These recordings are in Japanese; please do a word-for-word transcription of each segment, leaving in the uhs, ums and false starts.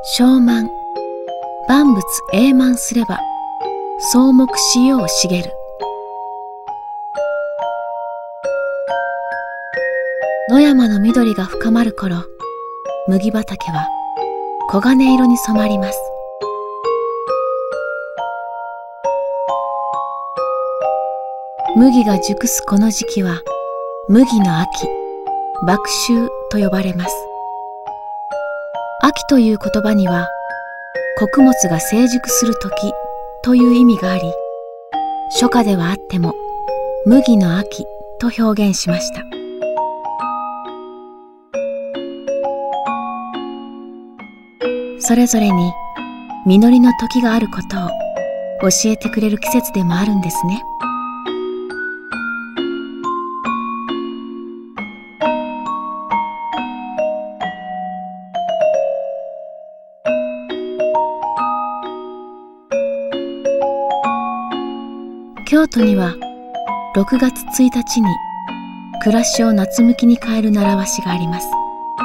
小満、万物永満すれば、草木しよう茂る。野山の緑が深まる頃、麦畑は黄金色に染まります。麦が熟すこの時期は、麦の秋、麦秋と呼ばれます。秋という言葉には、穀物が成熟する時という意味があり、初夏ではあっても麦の秋と表現しました。それぞれに実りの時があることを教えてくれる季節でもあるんですね。京都にはろくがつついたちに暮らしを夏向きに変える習わしがあります。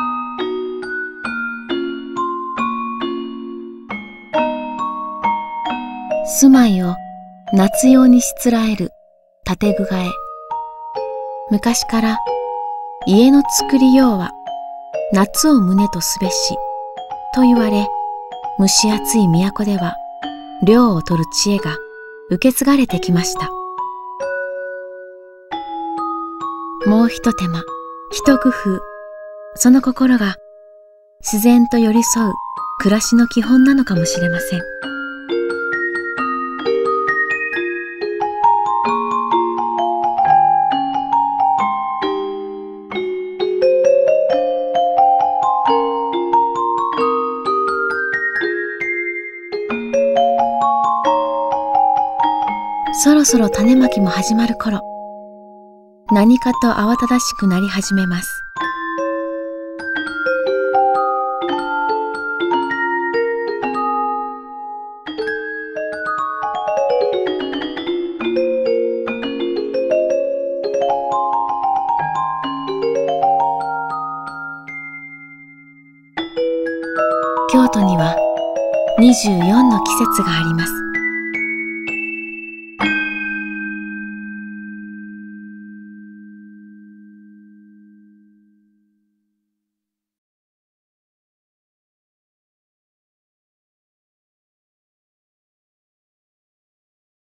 住まいを夏用にしつらえる建具替え。昔から家の作りようは夏を旨とすべしと言われ、蒸し暑い都では涼を取る知恵が受け継がれてきました。もうひと手間、一工夫、その心が自然と寄り添う暮らしの基本なのかもしれません。そろそろ種まきも始まる頃、何かと慌ただしくなり始めます。京都にはにじゅうよんの季節があります。